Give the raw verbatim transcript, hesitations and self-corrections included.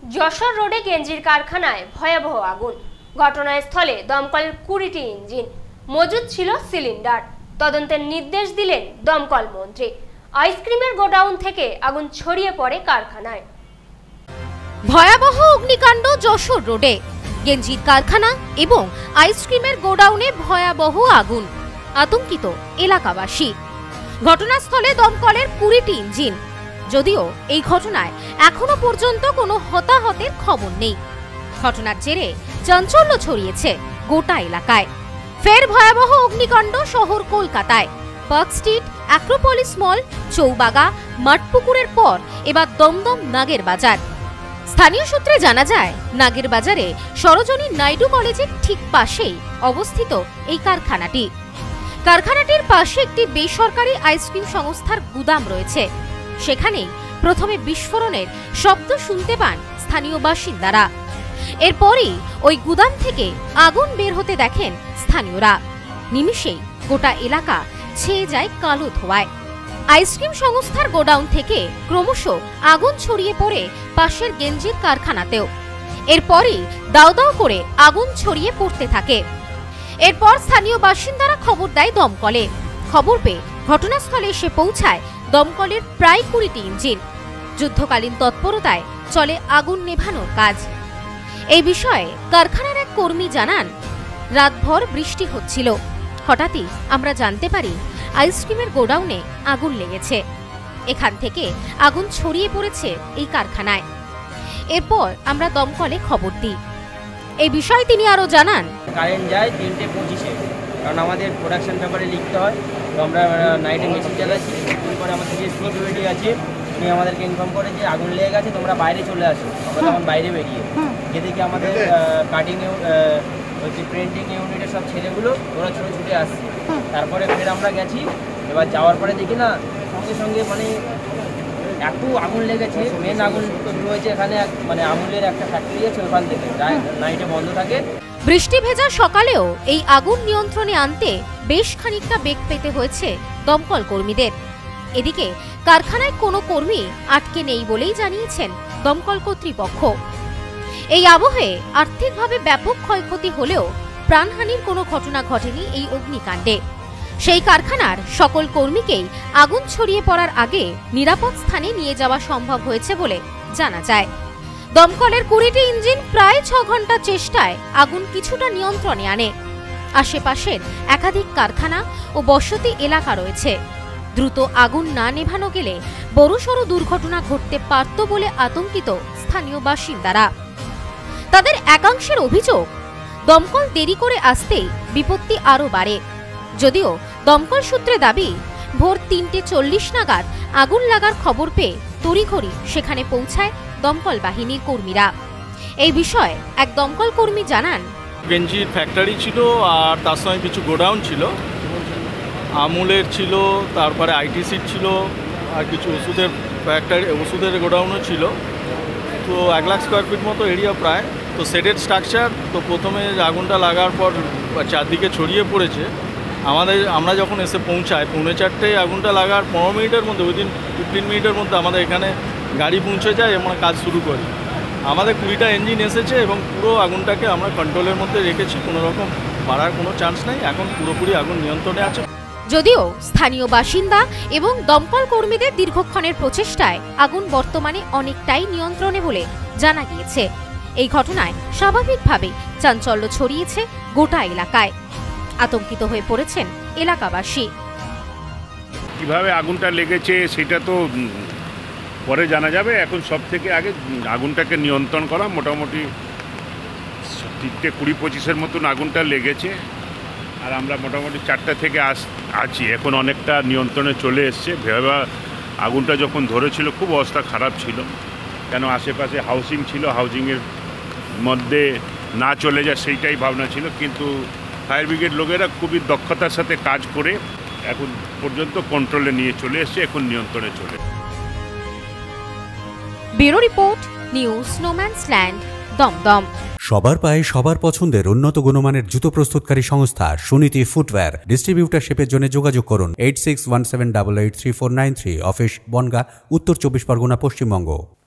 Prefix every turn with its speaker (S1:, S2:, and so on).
S1: যশোর রোডে গেঞ্জির কারখানায় ভয়াবহ আগুন। ঘটনাস্থলে দমকলের কুড়িটি ইঞ্জিন, মজুদ ছিল সিলিন্ডার। তদন্তের নির্দেশ দিলেন দমকল মন্ত্রী। আইসক্রিমের গোডাউন থেকে আগুন ছড়িয়ে পড়ে কারখানায়।
S2: ভয়াবহ অগ্নিকাণ্ড যশোর রোডে গেঞ্জির কারখানা এবং আইসক্রিমের গোডাউনে ভয়াবহ আগুন, আতঙ্কিত এলাকাবাসী। ঘটনাস্থলে দমকলের কুড়িটি ইঞ্জিন। যদিও এই ঘটনায় এখনো পর্যন্ত কোনো হতাহতের খবর নেই। ঘটনার জেরে চাঞ্চল্য ছড়িয়েছে গোটা এলাকায়। ফের ভয়াবহ অগ্নিকাণ্ড শহর কলকাতায়। Park street, Acropolis mall, Chowbaga, মাঠপুকুরের পর এবার দমদম নাগের বাজার। স্থানীয় সূত্রে জানা যায়, নাগের বাজারে সরোজনী নাইডু কলেজের ঠিক পাশেই অবস্থিত এই কারখানাটি। কারখানাটির পাশে একটি বেসরকারি আইসক্রিম সংস্থার গুদাম রয়েছে। সেখানেই প্রথমে বিস্ফোরণের শব্দ শুনতে পান স্থানীয় বাসিন্দারা। এরপরই ওই গুদাম থেকে আগুন বের হতে দেখেন স্থানীয়রা। নিমিষেই গোটা এলাকা ছেয়ে যায় কালো ধোঁয়ায়। আইসক্রিম সংস্থার গোডাউন থেকে ক্রমশ আগুন ছড়িয়ে পড়ে পাশের গেঞ্জির কারখানাতেও। এরপরই দাউ দাউ করে আগুন ছড়িয়ে পড়তে থাকে। এরপর স্থানীয় বাসিন্দারা খবর দেয় দমকলে। খবর পেয়ে ঘটনাস্থলে এসে পৌঁছায় দমকলের প্রায় কুড়িটি ইঞ্জিন। যুদ্ধকালীন তৎপরতায় চলে আগুন নেভানোর কাজ। এই বিষয়ে কারখানার এক কর্মী জানান, রাতভর বৃষ্টি হচ্ছিল। হঠাৎই আমরা জানতে পারি আইসক্রিমের গোডাউনে আগুন লেগেছে। এখান থেকে আগুন ছড়িয়ে পড়েছে এই কারখানায়। এরপর আমরা দমকলে খবর দিই। এই বিষয়ে তিনি আরো জানান,
S3: কারেন্ট যায় তিনটে পঁচিশে, কারণ আমাদের প্রোডাকশন পেপারে লিখতে হয়। তো আমরা নাইটে মেশিন চালাচ্ছি। তারপরে আমাদের যে সিকিউরিটি আছে উনি আমাদেরকে ইনফর্ম করে যে আগুন লেগে গেছে, তোমরা বাইরে চলে আসো। আমরা তখন বাইরে বেরিয়ে যে দেখি আমাদের কাটিং হচ্ছে প্রিন্টিং ইউনিটের সব ছেলেগুলো ওরা ছুটে ছুটে আসছে। তারপরে ফের আমরা গেছি। এবার যাওয়ার পরে দেখি না সঙ্গে সঙ্গে মানে এত আগুন লেগেছে। মেন আগুন শুরু হয়েছে এখানে, মানে আমুলের একটা ফ্যাক্টরি আছে, ওখান থেকে নাইটে বন্ধ থাকে।
S2: বৃষ্টি ভেজা সকালেও এই আগুন নিয়ন্ত্রণে আনতে বেশ খানিকটা বেগ পেতে হয়েছে দমকল কর্মীদের। এদিকে কারখানায় কোনো কর্মী আটকে নেই বলেই জানিয়েছেন দমকল কর্তৃপক্ষ। এই আবহে আর্থিকভাবে ব্যাপক ক্ষয়ক্ষতি হলেও প্রাণহানির কোনো ঘটনা ঘটেনি এই অগ্নিকাণ্ডে। সেই কারখানার সকল কর্মীকেই আগুন ছড়িয়ে পড়ার আগে নিরাপদ স্থানে নিয়ে যাওয়া সম্ভব হয়েছে বলে জানা যায়। দমকলের কুড়িটি ইঞ্জিন প্রায় ছ ঘন্টা চেষ্টায় আগুন কিছুটা নিয়ন্ত্রণে আনে। আশেপাশের একাধিক কারখানা ও বসতি এলাকা রয়েছে। দ্রুত আগুন না নেভানো গেলে বড়সড় দুর্ঘটনা ঘটতে পারত বলে আতঙ্কিত স্থানীয় বাসিন্দারা। তাদের একাংশের অভিযোগ, দমকল দেরি করে আসতেই বিপত্তি আরও বাড়ে। যদিও দমকল সূত্রে দাবি, ভোর তিনটে চল্লিশ নাগাদ আগুন লাগার খবর পেয়ে তড়িঘড়ি সেখানে পৌঁছায় দমকল বাহিনীর কর্মীরা। এই বিষয়ে এক দমকল কর্মী জানান,
S4: গেঞ্জির ফ্যাক্টরি ছিল আর তার সঙ্গে কিছু গোডাউন ছিল, আমুলের ছিল, তারপরে আইটিসির ছিল, আর কিছু ওষুধের ফ্যাক্টরি ওষুধের গোডাউনও ছিল। তো এক লাখ স্কোয়ার ফিট মতো এরিয়া প্রায়। তো সেটেড স্ট্রাকচার। তো প্রথমে আগুনটা লাগার পর চারদিকে ছড়িয়ে পড়েছে। আমাদের আমরা যখন এসে পৌঁছাই পৌনে চারটেয়, আগুনটা লাগার পনেরো মিনিটের মধ্যে উইদিন ফিফটিন মিনিটের মধ্যে আমাদের এখানে গাড়ি পৌঁছে যায় এবং কাজ শুরু করি। আমাদের কুড়িটা ইঞ্জিন এসেছে এবং পুরো আগুনটাকে আমরা কন্ট্রোলের মধ্যে রেখেছি। কোনো রকম বাড়ার কোনো চান্স নেই। এখন পুরোপুরি আগুন নিয়ন্ত্রণে আছে।
S2: যদিও স্থানীয় বাসিন্দা এবং দমকল কর্মীদের দীর্ঘক্ষণের প্রচেষ্টায় আগুন বর্তমানে অনেকটাই নিয়ন্ত্রণে বলে জানা গিয়েছে। এই ঘটনায় স্বাভাবিকভাবেই চাঞ্চল্য ছড়িয়েছে গোটা এলাকায়। আতঙ্কিত হয়ে পড়েছেন এলাকাবাসী।
S5: কিভাবে আগুনটা লেগেছে সেটা তো পরে জানা যাবে। এখন সব থেকে আগে আগুনটাকে নিয়ন্ত্রণ করা। মোটামুটি তিনটে কুড়ি পঁচিশের মতন আগুনটা লেগেছে। আর আমরা মোটামুটি চারটা থেকে আস আছি এখন অনেকটা নিয়ন্ত্রণে চলে এসছে। ভেবে আগুনটা যখন ধরেছিল খুব অবস্থা খারাপ ছিল, কেন আশেপাশে হাউজিং ছিল, হাউজিংয়ের মধ্যে না চলে যায় সেইটাই ভাবনা ছিল। কিন্তু ফায়ার ব্রিগেড লোকেরা খুবই দক্ষতার সাথে কাজ করে এখন পর্যন্ত কন্ট্রোলে নিয়ে চলে এসছে, এখন নিয়ন্ত্রণে চলে।
S2: Bureau report, news snowman's land, Dumdum.
S6: সবার পায়ে সবার পছন্দের উন্নত গুণমানের জুতো প্রস্তুতকারী সংস্থা সুনীতি ফুটওয়্যার। ডিস্ট্রিবিউটারশিপের জন্য যোগাযোগ করুন eight six one seven double eight three four nine three. Office Bangaon, উত্তর চব্বিশ পরগনা, পশ্চিমবঙ্গ।